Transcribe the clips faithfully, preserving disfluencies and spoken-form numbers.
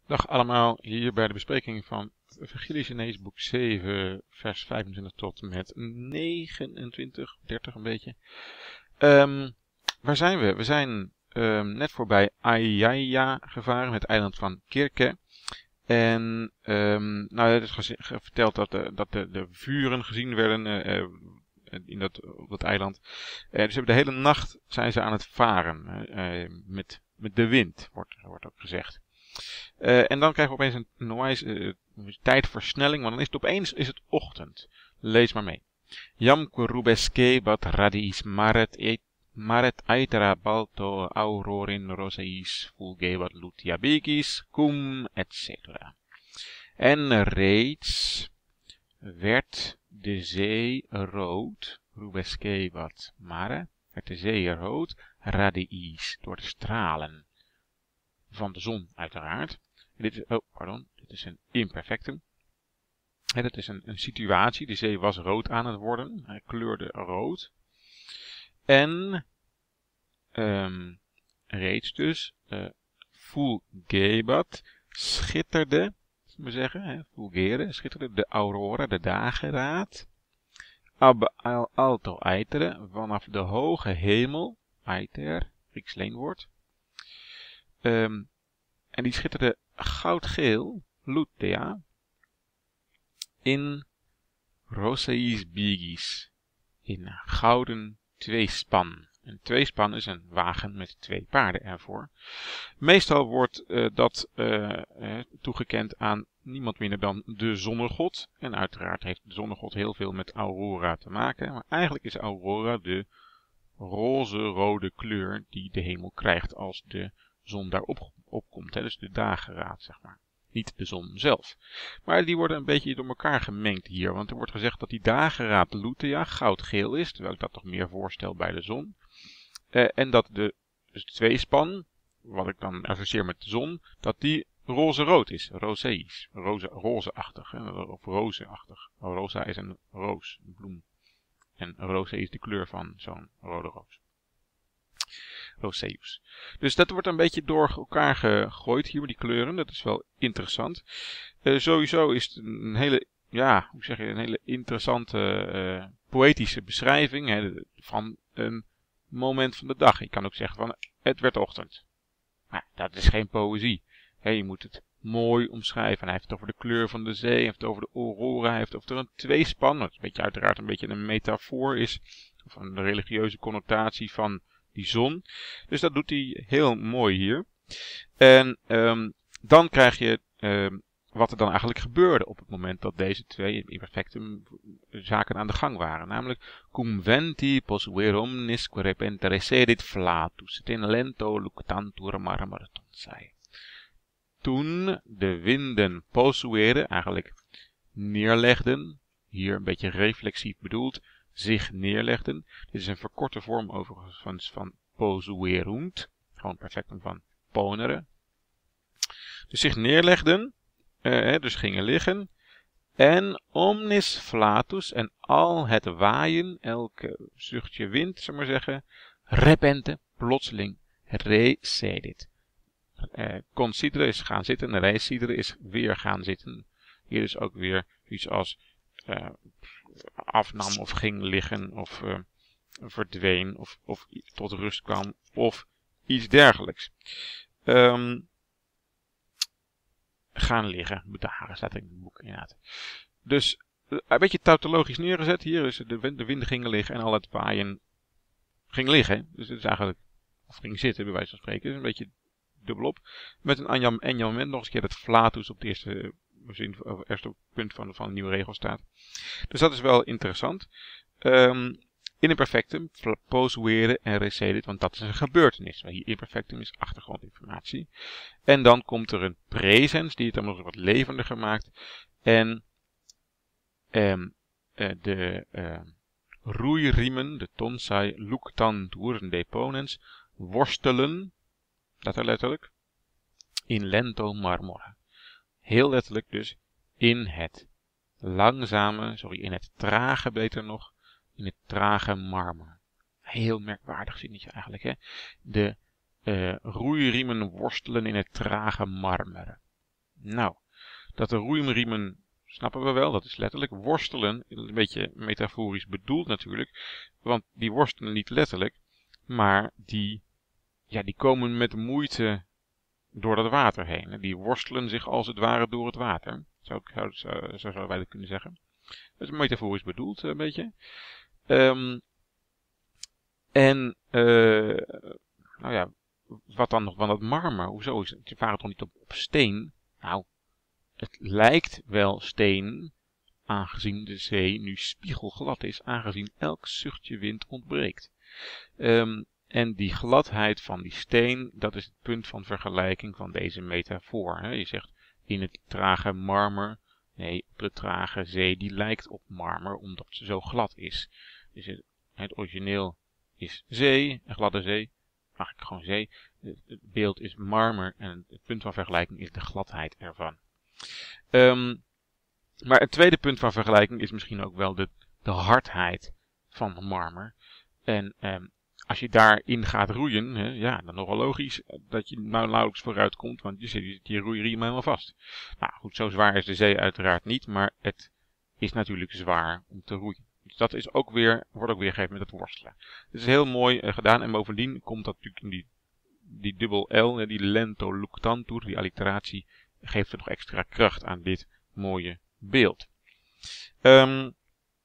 Dag allemaal, hier bij de bespreking van Evangelie Genees boek zeven, vers vijfentwintig tot en met negenentwintig, dertig een beetje. Um, waar zijn we? We zijn um, net voorbij Ayaya gevaren, het eiland van Kirke. En um, nou, het is geze- ge- verteld dat, de, dat de, de vuren gezien werden uh, uh, in dat, op dat eiland. Uh, dus ze hebben de hele nacht zijn ze aan het varen, uh, uh, met, met de wind, wordt, wordt ook gezegd. Uh, en dan krijgen we opeens een, een onwijs uh, tijdversnelling, want dan is het opeens is het ochtend. Lees maar mee. Jam kurubeske bat radis maret et maret aitera balto aurorin roseis fulgebat lutiabigis cum et cetera. En reeds werd de zee rood, rubeske bat mare, werd de zee rood, radiis, door de stralen van de zon uiteraard. En dit is, oh, pardon, dit is een imperfectum. En dat is een, een situatie, de zee was rood aan het worden, hij kleurde rood. En um, reeds dus, uh, fulgebat, schitterde, zullen we zeggen, hè, fulgere, schitterde de aurora, de dageraad, ab al alto aitere, vanaf de hoge hemel, aiter, Grieks leenwoord, um, en die schitterde goudgeel, lutea, in roseis bigis, in gouden tweespan. Een tweespan is een wagen met twee paarden ervoor. Meestal wordt uh, dat uh, uh, toegekend aan niemand minder dan de zonnegod. En uiteraard heeft de zonnegod heel veel met aurora te maken. Maar eigenlijk is aurora de roze-rode kleur die de hemel krijgt als de zon daarop opkomt. Hè? Dus de dageraad, zeg maar. Niet de zon zelf. Maar die worden een beetje door elkaar gemengd hier. Want er wordt gezegd dat die dageraad lutea goudgeel is. Terwijl ik dat toch meer voorstel bij de zon. Uh, en dat de, dus de tweespan, wat ik dan associeer met de zon, dat die roze-rood is. Rozeïs. Roze, rozeachtig. Hè? Of rozeachtig. Rosa is een roos, een bloem. En roze is de kleur van zo'n rode roos. Roseus. Dus dat wordt een beetje door elkaar gegooid hier, die kleuren. Dat is wel interessant. Uh, sowieso is het een hele, ja, hoe zeg je, een hele interessante uh, poëtische beschrijving hè, van een moment van de dag. Je kan ook zeggen van, het werd ochtend. Maar dat is geen poëzie. Hè, je moet het mooi omschrijven. Hij heeft het over de kleur van de zee, hij heeft het over de aurora, hij heeft het over een tweespan. Wat een beetje, uiteraard een beetje een metafoor is, of een religieuze connotatie van die zon. Dus dat doet hij heel mooi hier. En um, dan krijg je um, wat er dan eigenlijk gebeurde op het moment dat deze twee imperfectum zaken aan de gang waren. Namelijk, cum venti posuere omnis que repente recedit flatus, et in lento luctantur marmor tonsai. Toen de winden posuere, eigenlijk neerlegden, hier een beetje reflexief bedoeld, zich neerlegden. Dit is een verkorte vorm overigens van, van posuerunt. Gewoon perfectum van ponere. Dus zich neerlegden. Uh, dus gingen liggen. En omnis flatus. En al het waaien. Elke zuchtje wind, zullen we maar zeggen. Repente. Plotseling. Recedit. Uh, considere is gaan zitten. Recidere is weer gaan zitten. Hier is ook weer iets als Uh, afnam of ging liggen of uh, verdween of, of tot rust kwam of iets dergelijks. Um, gaan liggen, bedaren staat in het boek inderdaad. Dus uh, een beetje tautologisch neergezet hier is de, wind, de winden gingen liggen en al het waaien ging liggen. Dus het is eigenlijk, of ging zitten bij wijze van spreken, is een beetje dubbelop. Met een enjambment nog eens een keer dat flatus op het eerste zin, of eerste punt van, van een nieuwe regel staat. Dus dat is wel interessant. Um, in imperfectum, posuere en recedit, want dat is een gebeurtenis. Hier imperfectum is achtergrondinformatie. En dan komt er een presens, die het dan nog wat levendiger maakt. En um, uh, de uh, roeiriemen, de tonsai, luctantur deponens, worstelen, dat er letterlijk, in lento marmora. Heel letterlijk dus in het langzame, sorry, in het trage beter nog, in het trage marmer. Heel merkwaardig zinnetje eigenlijk, hè. De uh, roeiriemen worstelen in het trage marmer. Nou, dat de roeiriemen snappen we wel, dat is letterlijk. Worstelen, een beetje metaforisch bedoeld natuurlijk, want die worstelen niet letterlijk, maar die, ja, die komen met moeite door dat water heen. Die worstelen zich als het ware door het water, zo, zo, zo, zo zouden wij dat kunnen zeggen. Dat is metaforisch bedoeld, een beetje. Um, en, uh, nou ja, wat dan nog van dat marmer? Hoezo is het? Ze varen toch niet op, op steen? Nou, het lijkt wel steen, aangezien de zee nu spiegelglad is, aangezien elk zuchtje wind ontbreekt. Um, en die gladheid van die steen, dat is het punt van vergelijking van deze metafoor. Hè. Je zegt in het trage marmer, nee, op de trage zee, die lijkt op marmer omdat ze zo glad is. Dus het, het origineel is zee, een gladde zee, eigenlijk gewoon zee. Het beeld is marmer en het punt van vergelijking is de gladheid ervan. Um, maar het tweede punt van vergelijking is misschien ook wel de, de hardheid van marmer. En um, als je daarin gaat roeien, hè, ja, dan nogal logisch dat je nou nauwelijks vooruit komt, want je zit je roeiriem helemaal vast. Nou goed, zo zwaar is de zee uiteraard niet, maar het is natuurlijk zwaar om te roeien. Dus dat is ook weer, wordt ook weer gegeven met het worstelen. Het is heel mooi uh, gedaan en bovendien komt dat natuurlijk in die, die dubbel L, die lento luctantur, die alliteratie, geeft er nog extra kracht aan dit mooie beeld. Um,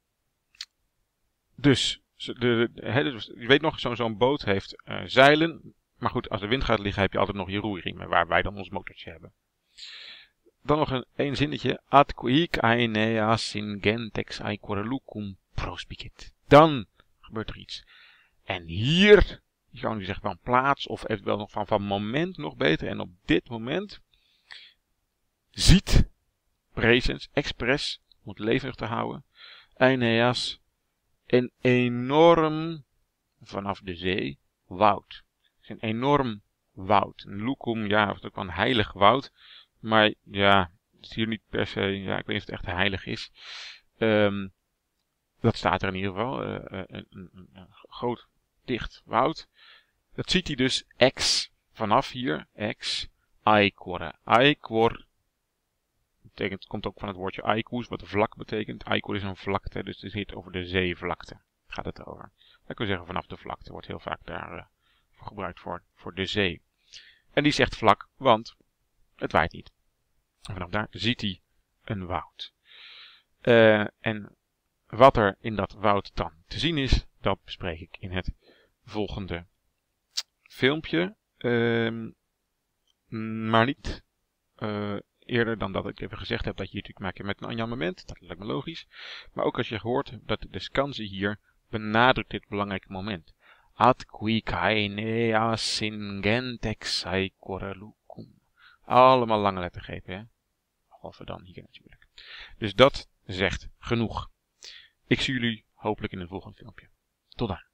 dus, de, de, he, dus, je weet nog, zo'n zo'n boot heeft uh, zeilen. Maar goed, als de wind gaat liggen heb je altijd nog je roeiriemen, waar wij dan ons motortje hebben. Dan nog een één zinnetje. Ad quic aeneas in gentex aequore lucum prospicit. Dan gebeurt er iets. En hier, je kan nu zeggen van plaats of eventueel nog van, van moment nog beter. En op dit moment ziet presens, expres, om het levendig te houden, Aeneas een enorm, vanaf de zee, woud. Het is een enorm woud. Een lucum, ja, of het ook wel een heilig woud. Maar ja, het is hier niet per se, ja, ik weet niet of het echt heilig is. Um, dat staat er in ieder geval. Uh, een, een, een, een groot, dicht woud. Dat ziet hij dus ex, vanaf hier, ex, aequore. Aequor betekent, komt ook van het woordje aequus, wat vlak betekent. Aequor is een vlakte, dus het zit over de zeevlakte. Gaat het over. Dat kun je zeggen vanaf de vlakte, wordt heel vaak daar uh, voor gebruikt voor, voor de zee. En die zegt vlak, want het waait niet. En vanaf daar ziet hij een woud. Uh, en wat er in dat woud dan te zien is, dat bespreek ik in het volgende filmpje. Uh, maar niet uh, eerder dan dat ik even gezegd heb dat je hier natuurlijk maakt met een enjambement. Dat lijkt me logisch. Maar ook als je gehoord hebt dat de scansie hier benadrukt dit belangrijke moment. Ad quic aeneas in gentex aequore lucum. Allemaal lange lettergrepen, hè. Behalve dan hier natuurlijk. Dus dat zegt genoeg. Ik zie jullie hopelijk in een volgend filmpje. Tot dan.